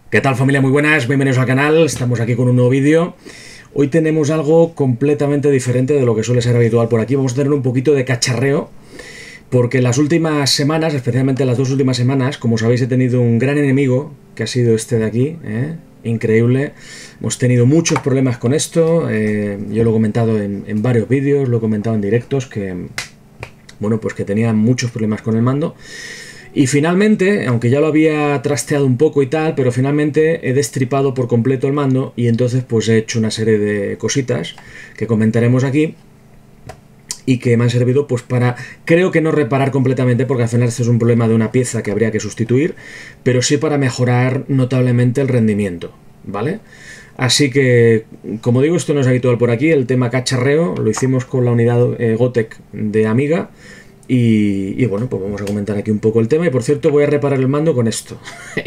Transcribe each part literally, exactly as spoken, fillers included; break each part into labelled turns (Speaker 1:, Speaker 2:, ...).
Speaker 1: ¿Qué tal, familia? Muy buenas, bienvenidos al canal, estamos aquí con un nuevo vídeo. Hoy tenemos algo completamente diferente de lo que suele ser habitual por aquí. Vamos a tener un poquito de cacharreo, porque las últimas semanas, especialmente las dos últimas semanas, como sabéis, he tenido un gran enemigo, que ha sido este de aquí, ¿eh? Increíble. Hemos tenido muchos problemas con esto, eh, yo lo he comentado en, en varios vídeos, lo he comentado en directos, que, bueno, pues que tenía muchos problemas con el mando. Y finalmente, aunque ya lo había trasteado un poco y tal, pero finalmente he destripado por completo el mando y entonces pues he hecho una serie de cositas que comentaremos aquí y que me han servido pues para, creo que no reparar completamente, porque al final esto es un problema de una pieza que habría que sustituir, pero sí para mejorar notablemente el rendimiento, ¿vale? Así que, como digo, esto no es habitual por aquí, el tema cacharreo lo hicimos con la unidad eh, Gotek de Amiga. Y, y bueno, pues vamos a comentar aquí un poco el tema. Y por cierto, voy a reparar el mando con esto.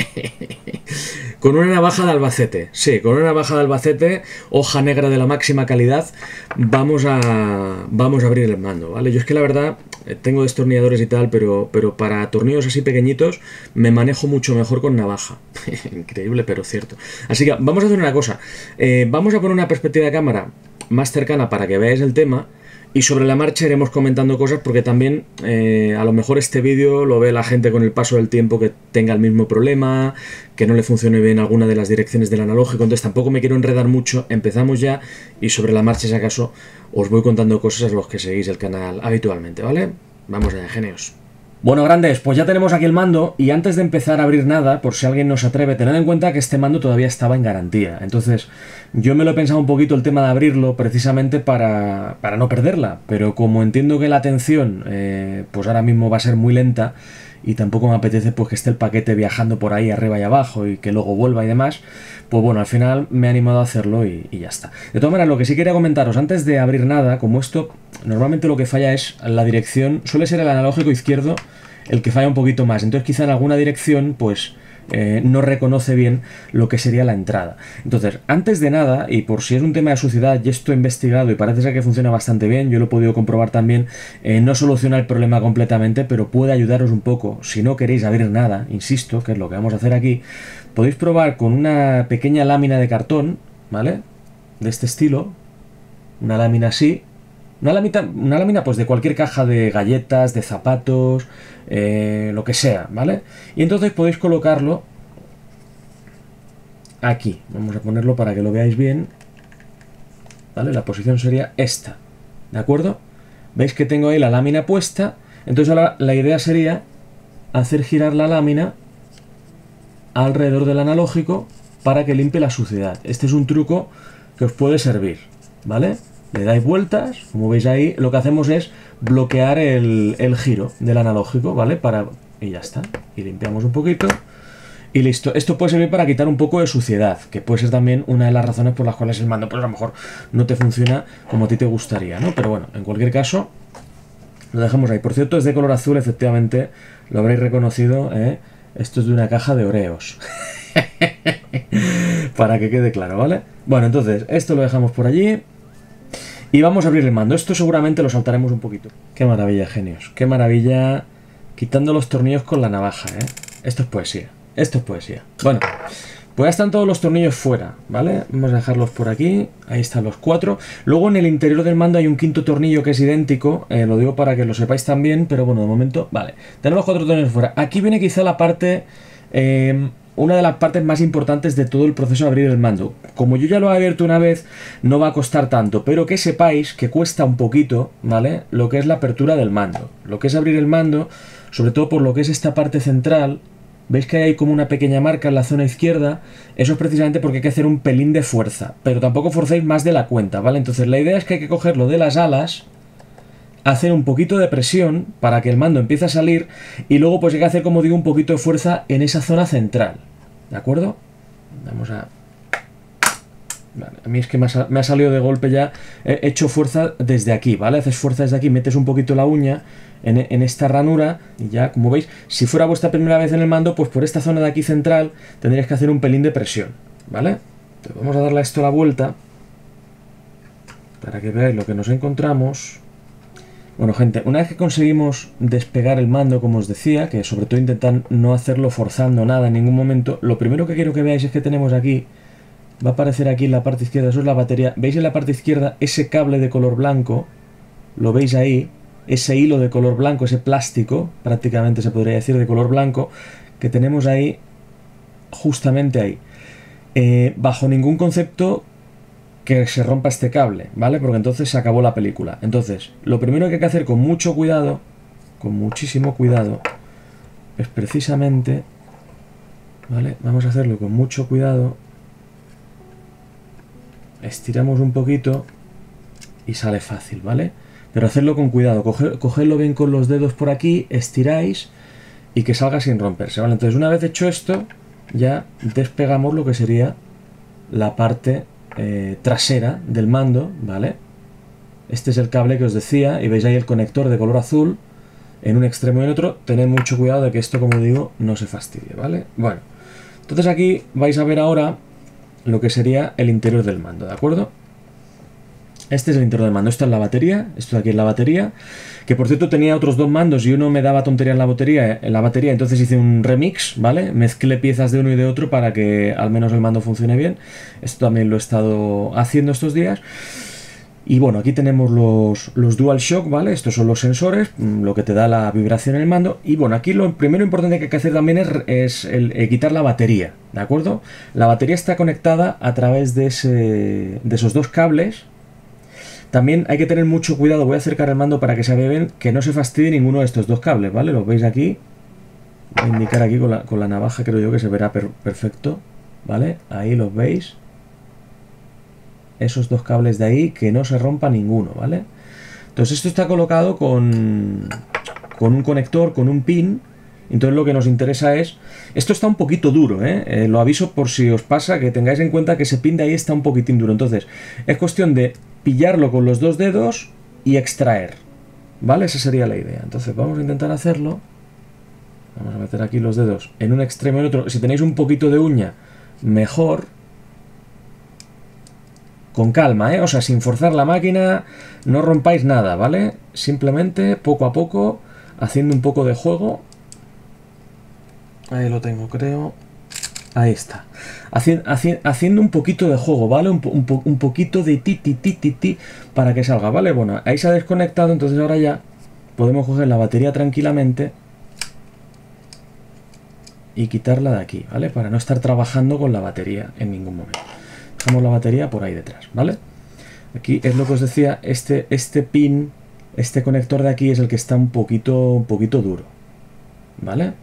Speaker 1: Con una navaja de Albacete. Sí, con una navaja de Albacete, hoja negra de la máxima calidad, vamos a, vamos a abrir el mando, ¿vale? Yo es que la verdad, tengo destornilladores y tal, pero, pero para tornillos así pequeñitos me manejo mucho mejor con navaja. Increíble, pero cierto. Así que vamos a hacer una cosa. Eh, vamos a poner una perspectiva de cámara más cercana para que veáis el tema. Y sobre la marcha iremos comentando cosas, porque también eh, a lo mejor este vídeo lo ve la gente con el paso del tiempo que tenga el mismo problema, que no le funcione bien alguna de las direcciones del analógico, entonces tampoco me quiero enredar mucho. Empezamos ya y sobre la marcha, si acaso, os voy contando cosas a los que seguís el canal habitualmente, ¿vale? Vamos allá, genios. Bueno, grandes, pues ya tenemos aquí el mando, y antes de empezar a abrir nada, por si alguien no se atreve, tened en cuenta que este mando todavía estaba en garantía. Entonces, yo me lo he pensado un poquito el tema de abrirlo precisamente para, para no perderla, pero como entiendo que la atención eh, pues ahora mismo va a ser muy lenta, y tampoco me apetece pues que esté el paquete viajando por ahí arriba y abajo y que luego vuelva y demás, pues bueno, al final me he animado a hacerlo y, y ya está. De todas maneras, lo que sí quería comentaros antes de abrir nada, como esto normalmente lo que falla es la dirección, suele ser el analógico izquierdo el que falla un poquito más, entonces quizá en alguna dirección pues eh, no reconoce bien lo que sería la entrada. Entonces, antes de nada, y por si es un tema de suciedad, y esto he investigado y parece ser que funciona bastante bien, yo lo he podido comprobar también, eh, no soluciona el problema completamente, pero puede ayudaros un poco. Si no queréis abrir nada, insisto, que es lo que vamos a hacer aquí, podéis probar con una pequeña lámina de cartón, ¿vale? De este estilo, una lámina así, una lámina, una lámina pues de cualquier caja de galletas, de zapatos, eh, lo que sea, ¿vale? Y entonces podéis colocarlo aquí. Vamos a ponerlo para que lo veáis bien, ¿vale? La posición sería esta, ¿de acuerdo? Veis que tengo ahí la lámina puesta, entonces ahora la idea sería hacer girar la lámina alrededor del analógico para que limpie la suciedad. Este es un truco que os puede servir, ¿vale? Le dais vueltas, como veis ahí, lo que hacemos es bloquear el, el giro del analógico, ¿vale? Para, y ya está. Y limpiamos un poquito. Y listo. Esto puede servir para quitar un poco de suciedad, que puede ser también una de las razones por las cuales el mando, pues a lo mejor no te funciona como a ti te gustaría, ¿no? Pero bueno, en cualquier caso, lo dejamos ahí. Por cierto, es de color azul, efectivamente, lo habréis reconocido, ¿eh? Esto es de una caja de Oreos. Para que quede claro, ¿vale? Bueno, entonces, esto lo dejamos por allí. Y vamos a abrir el mando. Esto seguramente lo saltaremos un poquito. Qué maravilla, genios. Qué maravilla. Quitando los tornillos con la navaja, ¿eh? Esto es poesía. Esto es poesía. Bueno, pues ya están todos los tornillos fuera, ¿vale? Vamos a dejarlos por aquí. Ahí están los cuatro. Luego en el interior del mando hay un quinto tornillo que es idéntico. Eh, lo digo para que lo sepáis también, pero bueno, de momento, vale. Tenemos los cuatro tornillos fuera. Aquí viene quizá la parte... Eh, una de las partes más importantes de todo el proceso de abrir el mando. Como yo ya lo he abierto una vez, no va a costar tanto, pero que sepáis que cuesta un poquito, ¿vale? Lo que es la apertura del mando. Lo que es abrir el mando, sobre todo por lo que es esta parte central, veis que hay como una pequeña marca en la zona izquierda. Eso es precisamente porque hay que hacer un pelín de fuerza, pero tampoco forcéis más de la cuenta, ¿vale? Entonces la idea es que hay que cogerlo de las alas, hacer un poquito de presión para que el mando empiece a salir, y luego pues hay que hacer, como digo, un poquito de fuerza en esa zona central, ¿de acuerdo? Vamos a... Vale, a mí es que me ha, me ha salido de golpe ya, he hecho fuerza desde aquí, ¿vale? Haces fuerza desde aquí, metes un poquito la uña en, en esta ranura, y ya, como veis, si fuera vuestra primera vez en el mando, pues por esta zona de aquí central tendríais que hacer un pelín de presión, ¿vale? Entonces vamos a darle a esto la vuelta para que veáis lo que nos encontramos. Bueno, gente, una vez que conseguimos despegar el mando, como os decía, que sobre todo intentar no hacerlo forzando nada en ningún momento, lo primero que quiero que veáis es que tenemos aquí, va a aparecer aquí en la parte izquierda, eso es la batería. ¿Veis en la parte izquierda ese cable de color blanco? ¿Lo veis ahí? Ese hilo de color blanco, ese plástico, prácticamente se podría decir de color blanco, que tenemos ahí, justamente ahí. Eh, bajo ningún concepto que se rompa este cable, ¿vale? Porque entonces se acabó la película. Entonces, lo primero que hay que hacer con mucho cuidado, con muchísimo cuidado, es precisamente, ¿vale? Vamos a hacerlo con mucho cuidado. Estiramos un poquito y sale fácil, ¿vale? Pero hacerlo con cuidado, coger, cogerlo bien con los dedos por aquí, estiráis y que salga sin romperse, ¿vale? Entonces, una vez hecho esto, ya despegamos lo que sería la parte eh, trasera del mando, ¿vale? Este es el cable que os decía y veis ahí el conector de color azul en un extremo y en otro. Tened mucho cuidado de que esto, como digo, no se fastidie, ¿vale? Bueno, entonces aquí vais a ver ahora lo que sería el interior del mando, ¿de acuerdo? Este es el interior del mando, esto es la batería, esto de aquí es la batería, que por cierto tenía otros dos mandos y uno me daba tontería en la batería, en la batería, entonces hice un remix, ¿vale? Mezclé piezas de uno y de otro para que al menos el mando funcione bien. Esto también lo he estado haciendo estos días. Y bueno, aquí tenemos los, los DualShock, ¿vale? Estos son los sensores, lo que te da la vibración en el mando. Y bueno, aquí lo primero importante que hay que hacer también es, es el, el quitar la batería, ¿de acuerdo? La batería está conectada a través de, ese, de esos dos cables. También hay que tener mucho cuidado, voy a acercar el mando para que se vea bien, que no se fastidie ninguno de estos dos cables, ¿vale? Los veis aquí, voy a indicar aquí con la, con la navaja, creo yo que se verá per, perfecto, ¿vale? Ahí los veis, esos dos cables de ahí, que no se rompa ninguno, ¿vale? Entonces esto está colocado con, con un conector, con un pin. Entonces lo que nos interesa es... Esto está un poquito duro, ¿eh? Eh, lo aviso por si os pasa, que tengáis en cuenta que ese pin de ahí está un poquitín duro. Entonces es cuestión de pillarlo con los dos dedos y extraer, ¿vale? Esa sería la idea. Entonces vamos a intentar hacerlo. Vamos a meter aquí los dedos en un extremo y en otro. Si tenéis un poquito de uña, mejor. Con calma, ¿eh? O sea, sin forzar la máquina, no rompáis nada, ¿vale? Simplemente, poco a poco, haciendo un poco de juego. Ahí lo tengo, creo. Ahí está. Haci haci haciendo un poquito de juego, ¿vale? Un, po un, po un poquito de ti, ti, ti, ti, ti, para que salga, ¿vale? Bueno, ahí se ha desconectado, entonces ahora ya podemos coger la batería tranquilamente y quitarla de aquí, ¿vale? Para no estar trabajando con la batería en ningún momento. Dejamos la batería por ahí detrás, ¿vale? Aquí es lo que os decía, este, este pin, este conector de aquí es el que está un poquito, un poquito duro, ¿vale?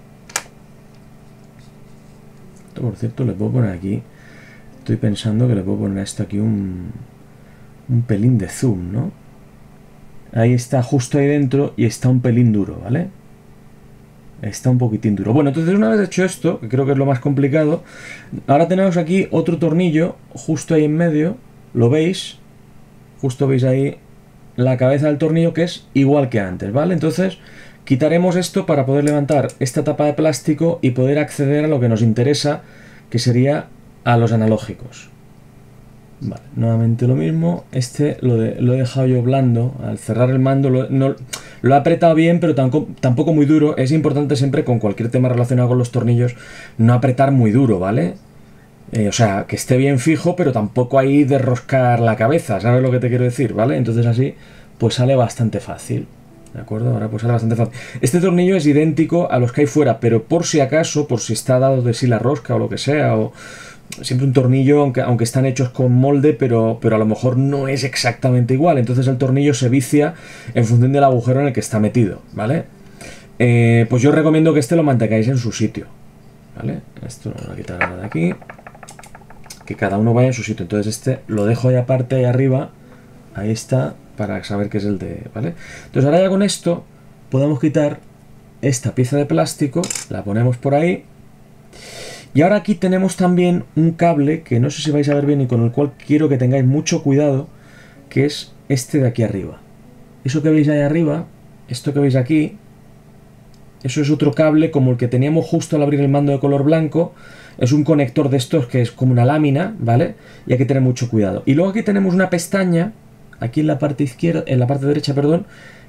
Speaker 1: Esto, por cierto, le puedo poner aquí, estoy pensando que le puedo poner a esto aquí un, un pelín de zoom, ¿no? Ahí está, justo ahí dentro, y está un pelín duro, ¿vale? Está un poquitín duro. Bueno, entonces una vez hecho esto, que creo que es lo más complicado, ahora tenemos aquí otro tornillo, justo ahí en medio, ¿lo veis? Justo veis ahí la cabeza del tornillo, que es igual que antes, ¿vale? Entonces quitaremos esto para poder levantar esta tapa de plástico y poder acceder a lo que nos interesa, que sería a los analógicos. Vale, nuevamente lo mismo. Este lo, de, lo he dejado yo blando. Al cerrar el mando lo, no, lo he apretado bien, pero tampoco, tampoco muy duro. Es importante siempre con cualquier tema relacionado con los tornillos no apretar muy duro, ¿vale? Eh, o sea, que esté bien fijo, pero tampoco ahí derroscar la cabeza, ¿sabes lo que te quiero decir? ¿Vale? Entonces así pues sale bastante fácil, ¿de acuerdo? Ahora pues sale bastante fácil. Este tornillo es idéntico a los que hay fuera, pero por si acaso, por si está dado de sí la rosca o lo que sea, o siempre un tornillo, aunque, aunque están hechos con molde, pero, pero a lo mejor no es exactamente igual. Entonces el tornillo se vicia en función del agujero en el que está metido, ¿vale? Eh, pues yo recomiendo que este lo mantengáis en su sitio, ¿vale? Esto lo voy a quitar ahora de aquí. Que cada uno vaya en su sitio. Entonces este lo dejo ahí aparte, ahí arriba. Ahí está, para saber que es el de... ¿vale? Entonces ahora ya con esto podemos quitar esta pieza de plástico. La ponemos por ahí. Y ahora aquí tenemos también un cable que no sé si vais a ver bien y con el cual quiero que tengáis mucho cuidado, que es este de aquí arriba. Eso que veis ahí arriba, esto que veis aquí, eso es otro cable como el que teníamos justo al abrir el mando de color blanco. Es un conector de estos que es como una lámina, ¿vale? Y hay que tener mucho cuidado. Y luego aquí tenemos una pestaña, aquí en la parte izquierda, en la parte derecha, perdón,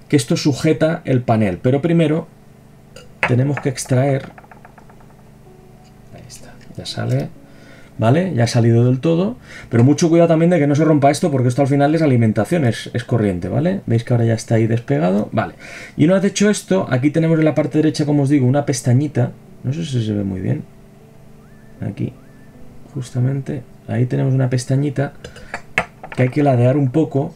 Speaker 1: que esto sujeta el panel. Pero primero tenemos que extraer. Ahí está, ya sale. ¿Vale? Ya ha salido del todo. Pero mucho cuidado también de que no se rompa esto, porque esto al final es alimentación, es, es corriente, ¿vale? ¿Veis que ahora ya está ahí despegado? Vale. Y una vez hecho esto, aquí tenemos en la parte derecha, como os digo, una pestañita. No sé si se ve muy bien. Aquí, justamente. Ahí tenemos una pestañita que hay que ladear un poco.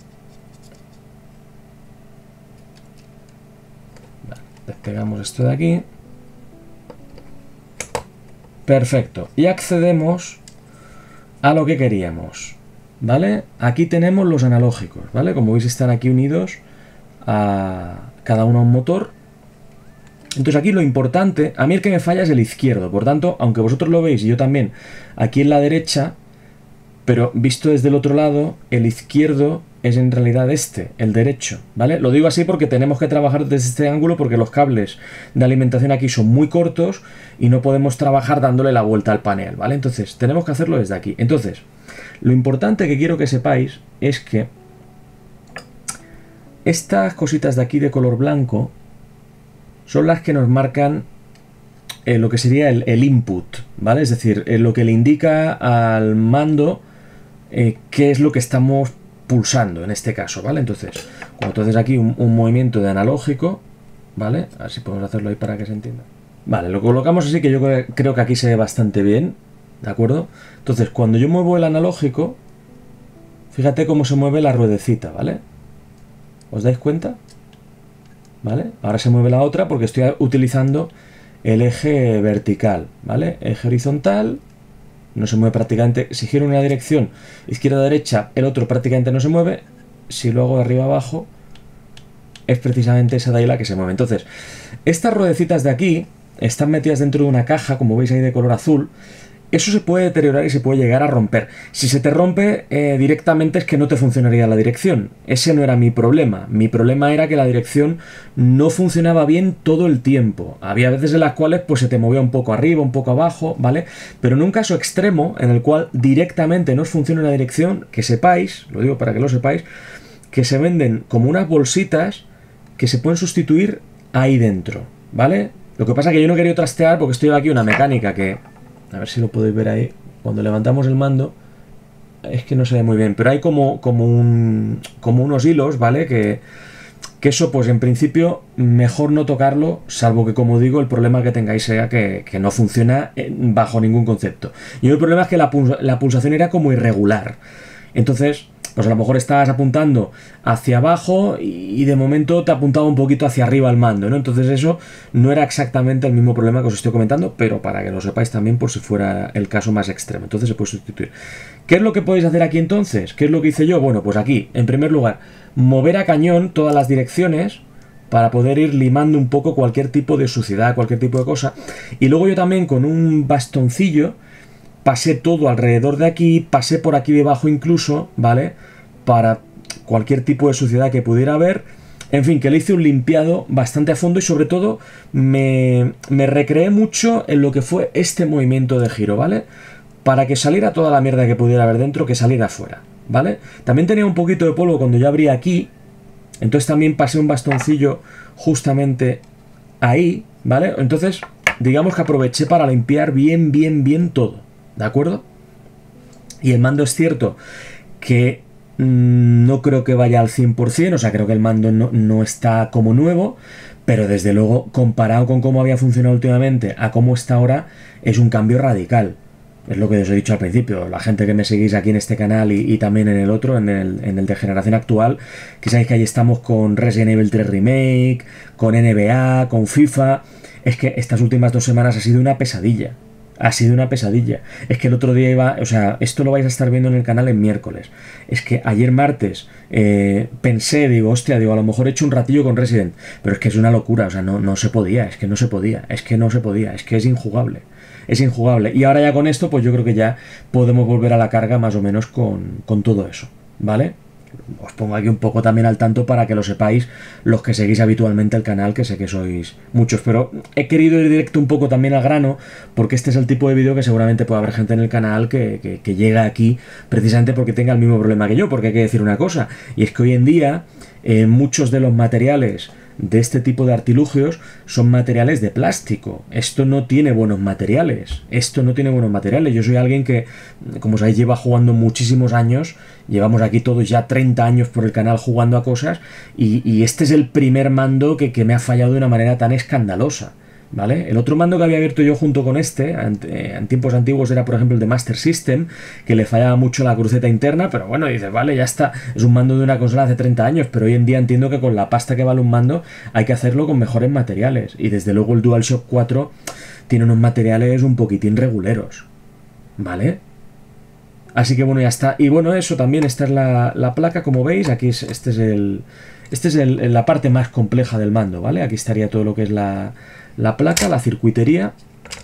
Speaker 1: Vale, despegamos esto de aquí. Perfecto. Y accedemos a lo que queríamos, ¿vale? Aquí tenemos los analógicos, ¿vale? Como veis están aquí unidos a cada uno a un motor. Entonces aquí lo importante, a mí el que me falla es el izquierdo, por tanto, aunque vosotros lo veis y yo también, aquí en la derecha, pero visto desde el otro lado, el izquierdo es en realidad este, el derecho, ¿vale? Lo digo así porque tenemos que trabajar desde este ángulo porque los cables de alimentación aquí son muy cortos y no podemos trabajar dándole la vuelta al panel, ¿vale? Entonces, tenemos que hacerlo desde aquí. Entonces, lo importante que quiero que sepáis es que estas cositas de aquí de color blanco son las que nos marcan eh, lo que sería el, el input, ¿vale? Es decir, eh, lo que le indica al mando eh, qué es lo que estamos pulsando en este caso, ¿vale? Entonces, cuando tú haces aquí un, un movimiento de analógico, ¿vale? A ver si podemos hacerlo ahí para que se entienda. Vale, lo colocamos así, que yo creo que aquí se ve bastante bien, ¿de acuerdo? Entonces, cuando yo muevo el analógico, fíjate cómo se mueve la ruedecita, ¿vale? ¿Os dais cuenta? ¿Vale? Ahora se mueve la otra porque estoy utilizando el eje vertical, ¿vale? Eje horizontal, no se mueve prácticamente. Si giro en una dirección izquierda-derecha, el otro prácticamente no se mueve. Si lo hago de arriba abajo, es precisamente esa de ahí la que se mueve. Entonces, estas ruedecitas de aquí están metidas dentro de una caja, como veis ahí de color azul. Eso se puede deteriorar y se puede llegar a romper. Si se te rompe eh, directamente es que no te funcionaría la dirección. Ese no era mi problema. Mi problema era que la dirección no funcionaba bien todo el tiempo. Había veces en las cuales pues se te movía un poco arriba, un poco abajo, ¿vale? Pero en un caso extremo en el cual directamente no os funciona la dirección, que sepáis, lo digo para que lo sepáis, que se venden como unas bolsitas que se pueden sustituir ahí dentro, ¿vale? Lo que pasa es que yo no quería trastear porque estoy aquí una mecánica que... A ver si lo podéis ver ahí. Cuando levantamos el mando, es que no se ve muy bien, pero hay como, como, un, como unos hilos, ¿vale? Que, que eso, pues en principio, mejor no tocarlo, salvo que, como digo, el problema que tengáis sea que, que no funciona bajo ningún concepto. Y el problema es que la, la pulsación era como irregular. Entonces, pues a lo mejor estabas apuntando hacia abajo y de momento te apuntaba un poquito hacia arriba el mando, ¿no? Entonces eso no era exactamente el mismo problema que os estoy comentando, pero para que lo sepáis también por si fuera el caso más extremo. Entonces se puede sustituir. ¿Qué es lo que podéis hacer aquí entonces? ¿Qué es lo que hice yo? Bueno, pues aquí, en primer lugar, mover a cañón todas las direcciones para poder ir limando un poco cualquier tipo de suciedad, cualquier tipo de cosa. Y luego yo también con un bastoncillo pasé todo alrededor de aquí, pasé por aquí debajo incluso, ¿vale? Para cualquier tipo de suciedad que pudiera haber. En fin, que le hice un limpiado bastante a fondo y sobre todo me, me recreé mucho en lo que fue este movimiento de giro, ¿vale? Para que saliera toda la mierda que pudiera haber dentro, que saliera afuera, ¿vale? También tenía un poquito de polvo cuando yo abría aquí, entonces también pasé un bastoncillo justamente ahí, ¿vale? Entonces, digamos que aproveché para limpiar bien, bien, bien todo. ¿De acuerdo? Y el mando es cierto que mmm, no creo que vaya al cien por cien, o sea, creo que el mando no, no está como nuevo, pero desde luego, comparado con cómo había funcionado últimamente a cómo está ahora, es un cambio radical. Es lo que os he dicho al principio, la gente que me seguís aquí en este canal y, y también en el otro, en el, en el de generación actual, que sabéis que ahí estamos con Resident Evil tres Remake, con N B A, con FIFA. Es que estas últimas dos semanas ha sido una pesadilla. Ha sido una pesadilla. Es que el otro día iba... O sea, esto lo vais a estar viendo en el canal en miércoles. Es que ayer martes eh, pensé, digo, hostia, digo, a lo mejor he hecho un ratillo con Resident. Pero es que es una locura, o sea, no, no se podía, es que no se podía, es que no se podía, es que es injugable. Es injugable. Y ahora ya con esto, pues yo creo que ya podemos volver a la carga más o menos con, con todo eso, ¿vale? os pongo aquí un poco también al tanto para que lo sepáis los que seguís habitualmente el canal, que sé que sois muchos, pero he querido ir directo un poco también al grano, porque este es el tipo de vídeo que seguramente puede haber gente en el canal que, que, que llega aquí precisamente porque tenga el mismo problema que yo, porque hay que decir una cosa, y es que hoy en día eh, muchos de los materiales de este tipo de artilugios son materiales de plástico. Esto no tiene buenos materiales. Esto no tiene buenos materiales. Yo soy alguien que, como sabéis, lleva jugando muchísimos años. Llevamos aquí todos ya treinta años por el canal jugando a cosas. Y, y este es el primer mando que, que me ha fallado de una manera tan escandalosa, ¿vale? El otro mando que había abierto yo junto con este, en tiempos antiguos, era por ejemplo el de Master System, que le fallaba mucho la cruceta interna, pero bueno, dices, vale, ya está, es un mando de una consola hace treinta años, pero hoy en día entiendo que con la pasta que vale un mando hay que hacerlo con mejores materiales, y desde luego el DualShock cuatro tiene unos materiales un poquitín reguleros, ¿vale? Así que bueno, ya está. Y bueno, eso también, esta es la, la placa, como veis, aquí es, este es el... Este es el, la parte más compleja del mando, ¿vale? Aquí estaría todo lo que es la, la placa, la circuitería.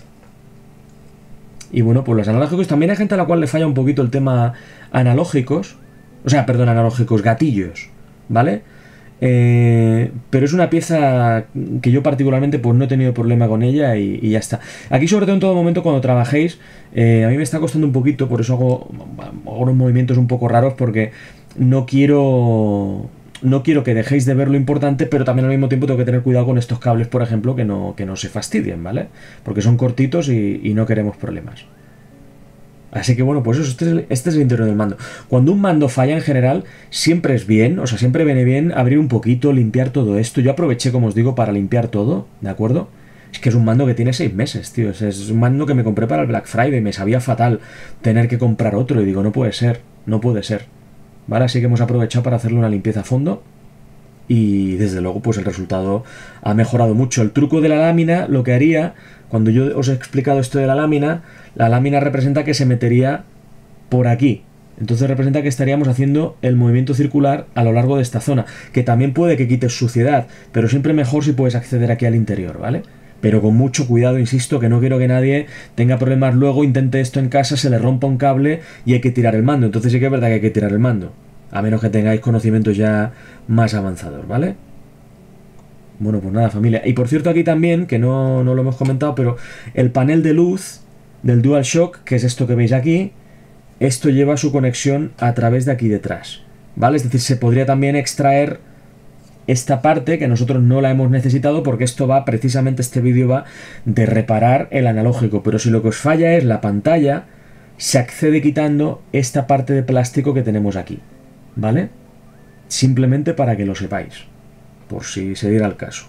Speaker 1: Y bueno, pues los analógicos. También hay gente a la cual le falla un poquito el tema analógicos. O sea, perdón, analógicos, gatillos, ¿vale? Eh, pero es una pieza que yo particularmente pues no he tenido problema con ella y, y ya está. Aquí sobre todo en todo momento cuando trabajéis, eh, a mí me está costando un poquito, por eso hago, hago unos movimientos un poco raros porque no quiero... No quiero que dejéis de ver lo importante, pero también al mismo tiempo tengo que tener cuidado con estos cables, por ejemplo, que no, que no se fastidien, ¿vale? Porque son cortitos y, y no queremos problemas. Así que bueno, pues eso, este es, el, este es el interior del mando. Cuando un mando falla en general, siempre es bien, o sea, siempre viene bien abrir un poquito, limpiar todo esto. Yo aproveché, como os digo, para limpiar todo, ¿de acuerdo? Es que es un mando que tiene seis meses, tío. Es, es un mando que me compré para el Black Friday, me sabía fatal tener que comprar otro y digo, no puede ser, no puede ser. ¿Vale? Así que hemos aprovechado para hacerle una limpieza a fondo y desde luego pues el resultado ha mejorado mucho. El truco de la lámina, lo que haría, cuando yo os he explicado esto de la lámina, la lámina representa que se metería por aquí. Entonces representa que estaríamos haciendo el movimiento circular a lo largo de esta zona, que también puede que quites suciedad, pero siempre mejor si puedes acceder aquí al interior, ¿vale? Pero con mucho cuidado, insisto, que no quiero que nadie tenga problemas luego, intente esto en casa, se le rompa un cable y hay que tirar el mando. Entonces sí que es verdad que hay que tirar el mando, a menos que tengáis conocimientos ya más avanzados, ¿vale? Bueno, pues nada, familia. Y por cierto, aquí también, que no, no lo hemos comentado, pero el panel de luz del DualShock, que es esto que veis aquí, esto lleva su conexión a través de aquí detrás, ¿vale? Es decir, se podría también extraer esta parte que nosotros no la hemos necesitado porque esto va, precisamente este vídeo va de reparar el analógico, pero si lo que os falla es la pantalla, se accede quitando esta parte de plástico que tenemos aquí, ¿vale? Simplemente para que lo sepáis, por si se diera el caso.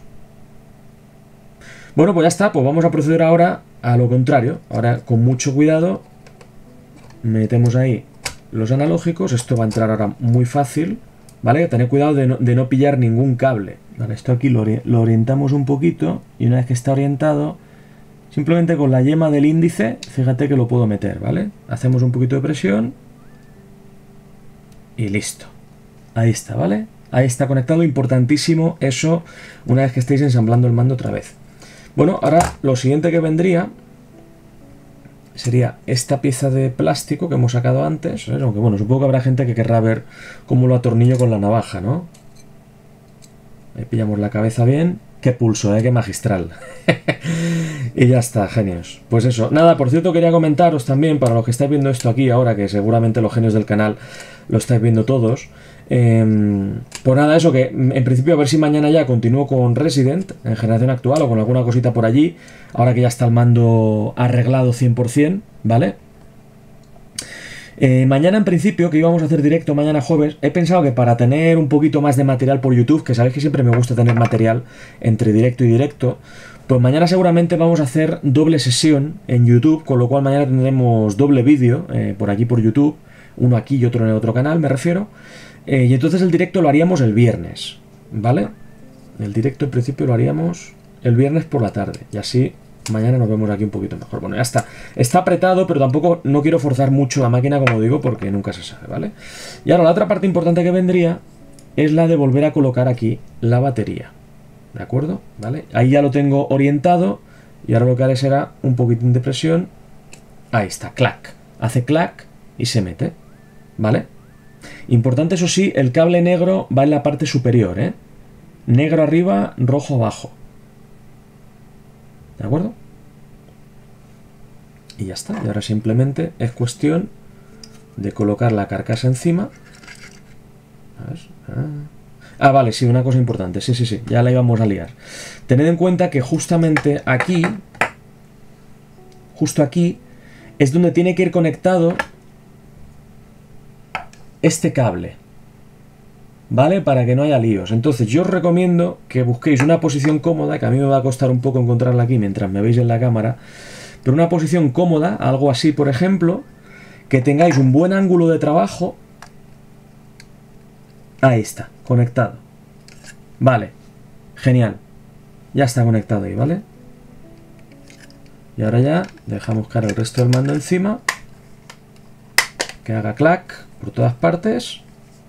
Speaker 1: Bueno, pues ya está, pues vamos a proceder ahora a lo contrario. Ahora con mucho cuidado metemos ahí los analógicos, esto va a entrar ahora muy fácil, ¿vale? Tened cuidado de no, de no pillar ningún cable. Vale, esto aquí lo, ori lo orientamos un poquito y una vez que está orientado, simplemente con la yema del índice, fíjate que lo puedo meter, ¿vale? Hacemos un poquito de presión y listo. Ahí está, ¿vale? Ahí está conectado, importantísimo eso una vez que estéis ensamblando el mando otra vez. Bueno, ahora lo siguiente que vendría sería esta pieza de plástico que hemos sacado antes, ¿sabes? Aunque bueno, supongo que habrá gente que querrá ver cómo lo atornillo con la navaja, ¿no? Ahí pillamos la cabeza bien. Qué pulso, ¿eh? Qué magistral. Y ya está, genios. Pues eso. Nada, por cierto, quería comentaros también, para los que estáis viendo esto aquí ahora, que seguramente los genios del canal lo estáis viendo todos. Eh, pues nada, eso que en principio a ver si mañana ya continúo con Resident en generación actual o con alguna cosita por allí, ahora que ya está el mando arreglado cien por cien, ¿vale? Eh, mañana en principio, que íbamos a hacer directo mañana jueves, he pensado que para tener un poquito más de material por YouTube, que sabéis que siempre me gusta tener material entre directo y directo, pues mañana seguramente vamos a hacer doble sesión en YouTube, con lo cual mañana tendremos doble vídeo eh, por aquí por YouTube, uno aquí y otro en el otro canal, me refiero, eh, y entonces el directo lo haríamos el viernes, ¿vale? El directo en principio lo haríamos el viernes por la tarde, y así mañana nos vemos aquí un poquito mejor. Bueno, ya está. Está apretado, pero tampoco no quiero forzar mucho la máquina, como digo, porque nunca se sabe, ¿vale? Y ahora la otra parte importante que vendría es la de volver a colocar aquí la batería, ¿de acuerdo? ¿Vale? Ahí ya lo tengo orientado y ahora lo que haré será un poquitín de presión. Ahí está, clac. Hace clac y se mete, ¿vale? Importante, eso sí, el cable negro va en la parte superior, ¿eh? Negro arriba, rojo abajo. ¿De acuerdo? Y ya está. Y ahora simplemente es cuestión de colocar la carcasa encima. A ver. Ah, vale, sí, una cosa importante. Sí, sí, sí, ya la íbamos a liar. Tened en cuenta que justamente aquí, justo aquí, es donde tiene que ir conectado este cable, ¿vale? Para que no haya líos. Entonces yo os recomiendo que busquéis una posición cómoda, que a mí me va a costar un poco encontrarla aquí mientras me veis en la cámara, pero una posición cómoda, algo así, por ejemplo, que tengáis un buen ángulo de trabajo. Ahí está, conectado. Vale, genial. Ya está conectado ahí, ¿vale? Y ahora ya dejamos caer el resto del mando encima, que haga clac por todas partes.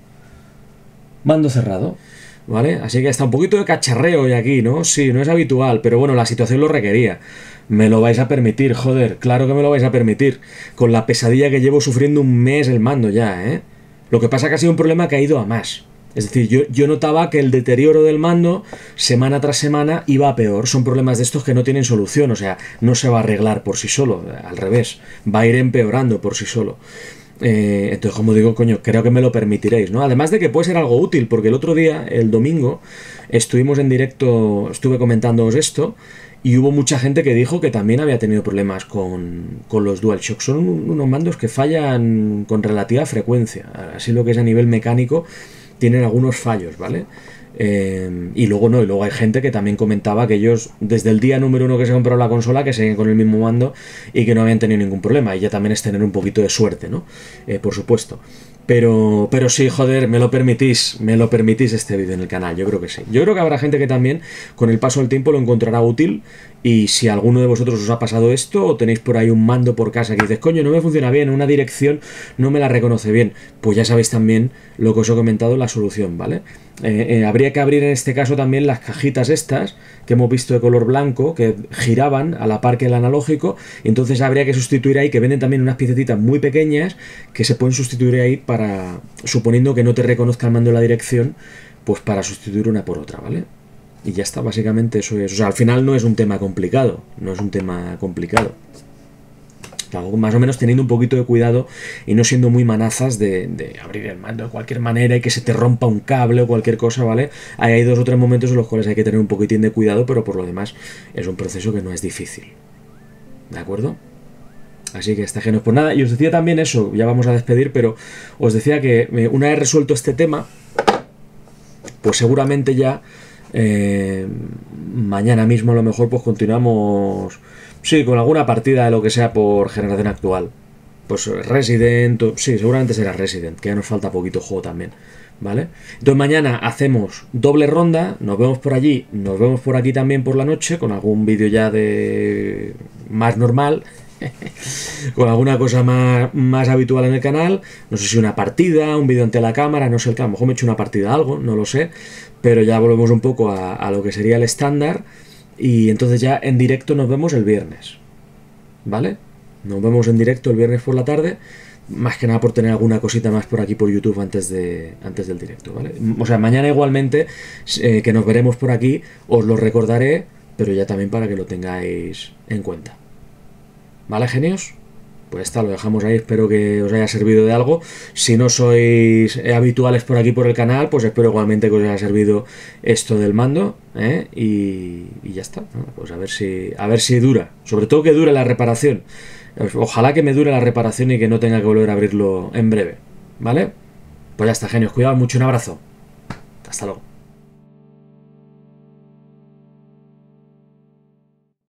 Speaker 1: Mando cerrado, ¿vale? Así que está un poquito de cacharreo hoy aquí, ¿no? Sí, no es habitual, pero bueno, la situación lo requería. Me lo vais a permitir, joder, claro que me lo vais a permitir. Con la pesadilla que llevo sufriendo un mes el mando ya, ¿eh? Lo que pasa que ha sido un problema que ha ido a más. Es decir, yo, yo notaba que el deterioro del mando, semana tras semana, iba a peor. Son problemas de estos que no tienen solución, o sea, no se va a arreglar por sí solo, al revés, va a ir empeorando por sí solo. Eh, entonces, como digo, coño, creo que me lo permitiréis, ¿no? Además de que puede ser algo útil, porque el otro día, el domingo, estuvimos en directo, estuve comentándoos esto, y hubo mucha gente que dijo que también había tenido problemas con, con los DualShock. Son unos mandos que fallan con relativa frecuencia, así lo que es a nivel mecánico, tienen algunos fallos, ¿vale? Eh, y luego no, y luego hay gente que también comentaba que ellos, desde el día número uno que se compraron la consola, que siguen con el mismo mando y que no habían tenido ningún problema. Y ya también es tener un poquito de suerte, ¿no? Eh, por supuesto. Pero, pero sí, joder, me lo permitís, me lo permitís este vídeo en el canal, yo creo que sí. Yo creo que habrá gente que también, con el paso del tiempo, lo encontrará útil. Y si a alguno de vosotros os ha pasado esto, o tenéis por ahí un mando por casa que dices, coño, no me funciona bien, una dirección no me la reconoce bien, pues ya sabéis también lo que os he comentado, la solución, ¿vale? Eh, eh, habría que abrir en este caso también las cajitas estas, que hemos visto de color blanco, que giraban a la par que el analógico, y entonces habría que sustituir ahí, que venden también unas piececitas muy pequeñas, que se pueden sustituir ahí para, suponiendo que no te reconozca el mando de la dirección, pues para sustituir una por otra, ¿vale? Y ya está, básicamente eso es. O sea, al final no es un tema complicado. No es un tema complicado. Claro, más o menos teniendo un poquito de cuidado y no siendo muy manazas de, de abrir el mando de cualquier manera y que se te rompa un cable o cualquier cosa, ¿vale? Ahí hay dos o tres momentos en los cuales hay que tener un poquitín de cuidado, pero por lo demás es un proceso que no es difícil. ¿De acuerdo? Así que está genial. Pues nada, y os decía también eso, ya vamos a despedir, pero os decía que una vez resuelto este tema, pues seguramente ya Eh, mañana mismo a lo mejor pues continuamos, sí, con alguna partida de lo que sea por generación actual. Pues Resident, o, sí, seguramente será Resident, que ya nos falta poquito juego también, ¿vale? Entonces mañana hacemos doble ronda, nos vemos por allí, nos vemos por aquí también por la noche, con algún vídeo ya de más normal, con alguna cosa más, más habitual en el canal, no sé si una partida, un vídeo ante la cámara, no sé, a lo mejor me he hecho una partida algo, no lo sé, pero ya volvemos un poco a, a lo que sería el estándar, y entonces ya en directo nos vemos el viernes, ¿vale? Nos vemos en directo el viernes por la tarde, más que nada por tener alguna cosita más por aquí por YouTube antes de antes del directo, ¿vale? O sea, mañana igualmente, eh, que nos veremos por aquí, os lo recordaré, pero ya también para que lo tengáis en cuenta. ¿Vale, genios? Pues está, lo dejamos ahí, espero que os haya servido de algo. Si no sois habituales por aquí por el canal, pues espero igualmente que os haya servido esto del mando, ¿eh? y, y ya está. Pues a ver si a ver si dura, sobre todo que dure la reparación. Ojalá que me dure la reparación y que no tenga que volver a abrirlo en breve, ¿vale? Pues ya está, genios, cuidado mucho, un abrazo. Hasta luego.